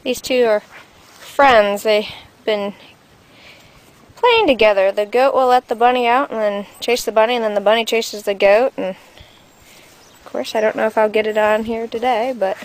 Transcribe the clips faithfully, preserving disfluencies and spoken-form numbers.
These two are friends. They've been playing together. The goat will let the bunny out and then chase the bunny, and then the bunny chases the goat. And of course, I don't know if I'll get it on here today, but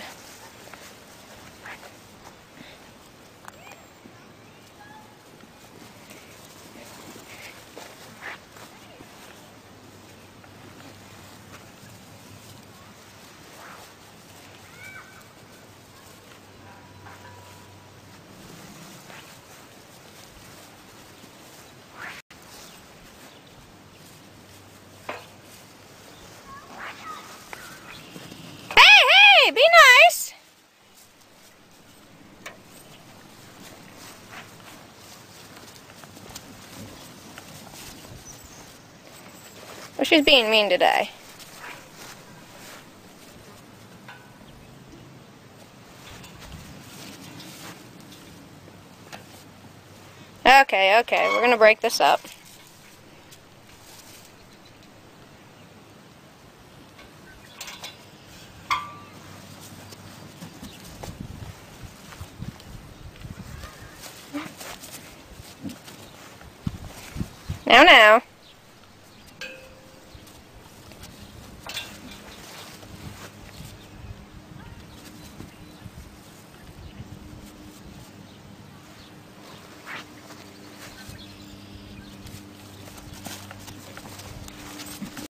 hey, be nice. Well, she's being mean today. Okay, okay, we're gonna break this up. Now, now.